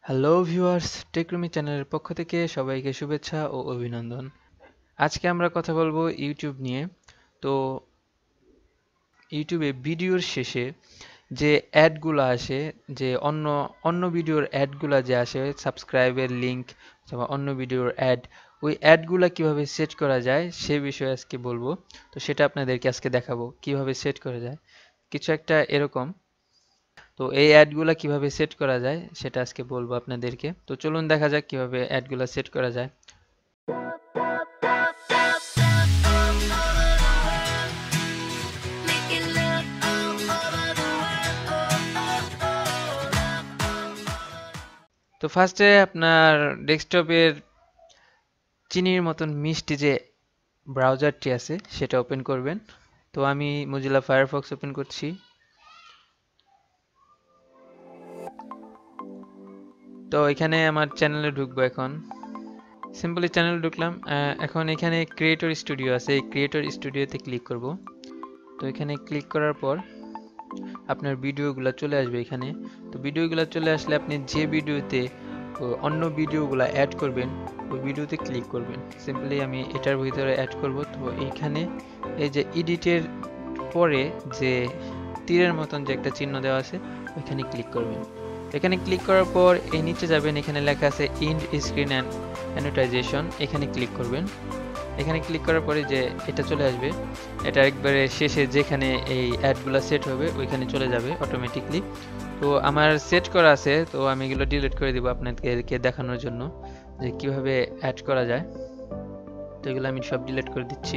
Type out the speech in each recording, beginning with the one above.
Hello viewers, টেকরুমি চ্যানেলের পক্ষ থেকে সবাইকে শুভেচ্ছা ও অভিনন্দন। আজকে আমরা কথা বলবো ইউটিউব নিয়ে। তো ইউটিউবে ভিডিওর শেষে যে অ্যাডগুলো আসে, যে অন্য অন্য ভিডিওর অ্যাডগুলো যে আসে, সাবস্ক্রাইবের লিংক অথবা অন্য ভিডিওর অ্যাড, ওই অ্যাডগুলো কিভাবে সেট করা যায় সে বিষয়ে আজকে বলবো। তো সেটা আপনাদেরকে আজকে দেখাবো কিভাবে সেট করা যায়। কিছু একটা এরকম। তো এই অ্যাডগুলা কিভাবে সেট করা যায় সেটা আজকে বলবো আপনাদেরকে। তো চলুন দেখা যাক কিভাবে অ্যাডগুলা সেট করা যায়। তো ফার্স্টে আপনার ডেস্কটপের চিনির মতন মিষ্টি যে ব্রাউজারটি আছে সেটা ওপেন করবেন। তো আমি মজিলা ফায়ারফক্স ওপেন করছি। তো এখানে আমার চ্যানেলে ঢুকবো এখন। সিম্পলি চ্যানেলে ঢুকলাম। এখন এখানে ক্রিয়েটর স্টুডিও আছে, এই ক্রিয়েটর স্টুডিওতে ক্লিক করব। তো এখানে ক্লিক করার পর আপনার ভিডিওগুলো চলে আসবে এখানে। তো ভিডিওগুলো চলে আসলে আপনি যে ভিডিওতে অন্য ভিডিওগুলো অ্যাড করবেন ওই ভিডিওতে ক্লিক করবেন। সিম্পলি আমি এটার ভিতরে অ্যাড করব। তো এইখানে এই যে এডিটের পরে যে তীরের মতন যে একটা চিহ্ন দেওয়া আছে ওইখানে ক্লিক করবেন। এখানে ক্লিক করার পর এই নিচে যাবেন, এখানে লেখা আছে ইন্ড স্ক্রিন অ্যান্ড অ্যানোটাইজেশন, এখানে ক্লিক করবেন। এখানে ক্লিক করার পরে যে এটা চলে আসবে, এটা একবারে শেষে যেখানে এই অ্যাডগুলো সেট হবে ওইখানে চলে যাবে অটোমেটিকলি। তো আমার সেট করা আছে, তো আমি এগুলো ডিলিট করে দিব আপনাদেরকে দেখানোর জন্য যে কিভাবে অ্যাড করা যায়। তো এগুলো আমি সব ডিলিট করে দিচ্ছি।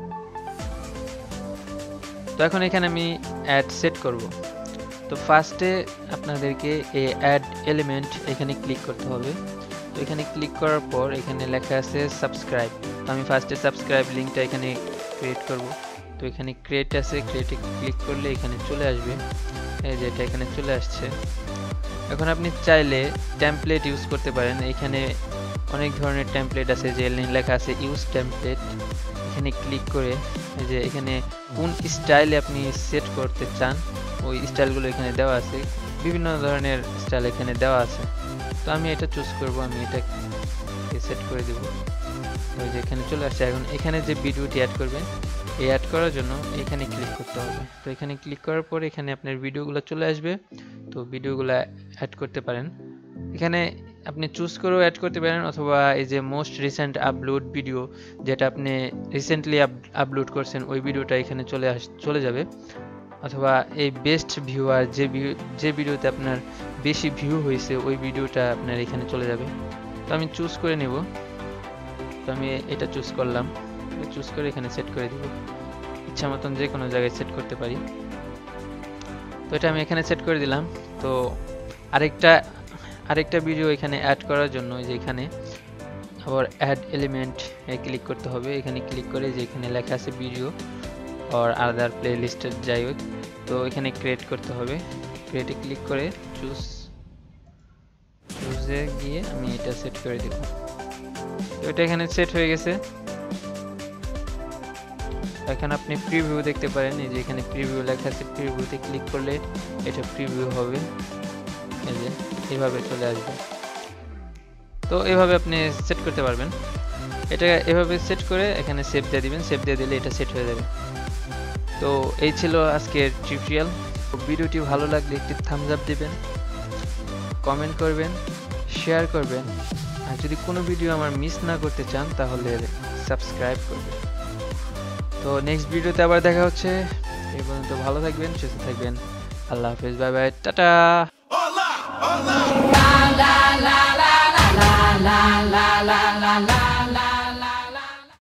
তো এখন এখানে আমি অ্যাড সেট করব। তো ফার্স্টে আপনাদেরকে এই অ্যাড এলিমেন্ট এখানে ক্লিক করতে হবে। তো এখানে ক্লিক করার পর এখানে লেখা আছে সাবস্ক্রাইব। তো আমি ফার্স্টে সাবস্ক্রাইব লিঙ্কটা এখানে ক্রিয়েট করব। তো এখানে ক্রিয়েট আছে, ক্রিয়েটে ক্লিক করলে এখানে চলে আসবে, এই যে এটা এখানে চলে আসছে। এখন আপনি চাইলে টেমপ্লেট ইউজ করতে পারেন। এখানে অনেক ধরনের টেমপ্লেট আছে, যে লেখা আছে ইউজ টেমপ্লেট, এখানে ক্লিক করে এই যে এখানে কোন স্টাইলে আপনি সেট করতে চান ওই স্টাইলগুলো এখানে দেওয়া আছে, বিভিন্ন ধরনের স্টাইল এখানে দেওয়া আছে। তো আমি এটা চুজ করব, আমি এটা সেট করে দেব। ওই যে এখানে চলে আসছে। এখন এখানে যে ভিডিওটি অ্যাড করবেন, এই অ্যাড করার জন্য এখানে ক্লিক করতে হবে। তো এখানে ক্লিক করার পর এখানে আপনার ভিডিওগুলো চলে আসবে। তো ভিডিওগুলো অ্যাড করতে পারেন, এখানে আপনি চুজ করেও অ্যাড করতে পারেন, অথবা এই যে মোস্ট রিসেন্ট আপলোড ভিডিও, যেটা আপনি রিসেন্টলি আপলোড করছেন ওই ভিডিওটা এখানে চলে যাবে। অথবা এই বেস্ট ভিউয়ার, যে ভিডিওতে আপনার বেশি ভিউ হয়েছে ওই ভিডিওটা আপনার এখানে চলে যাবে। তো আমি চুজ করে নেব। তো আমি এটা চুজ করলাম, চুজ করে এখানে সেট করে দিব। ইচ্ছা মতন যে কোনো জায়গায় সেট করতে পারি। তো এটা আমি এখানে সেট করে দিলাম। তো আরেকটা ভিডিও এখানে অ্যাড করার জন্য যে এখানে আবার অ্যাড এলিমেন্ট ক্লিক করতে হবে। এখানে ক্লিক করে যে এখানে লেখা আছে ভিডিও আর আদার প্লে লিস্টের যাই হোক, তো এখানে ক্রিয়েট করতে হবে। ক্রিয়েটে ক্লিক করে চুজে গিয়ে আমি এটা সেট করে দেব। তো এটা এখানে সেট হয়ে গেছে। এখন আপনি প্রিভিউ দেখতে পারেন, এই যে এখানে প্রিভিউ লেখা আছে, প্রিভিউতে ক্লিক করলে এটা প্রিভিউ হবে, এই যে এইভাবে চলে আসবে। তো এইভাবে আপনি সেট করতে পারবেন। এটা এভাবে সেট করে এখানে সেভ দিয়ে দিবেন, সেভ দিয়ে দিলে এটা সেট হয়ে যাবে। তো এই ছিল আজকের টিউটোরিয়াল। ভিডিওটি ভালো লাগলে একটি থামস আপ দিবেন, কমেন্ট করবেন, শেয়ার করবেন, আর যদি কোনো ভিডিও আমার মিস না করতে চান তাহলে সাবস্ক্রাইব করবেন। তো নেক্সট ভিডিওতে আবার দেখা হচ্ছে। এই পর্যন্ত ভালো থাকবেন, সুস্থ থাকবেন। আল্লাহ হাফেজ, বাই বাই, টাটা।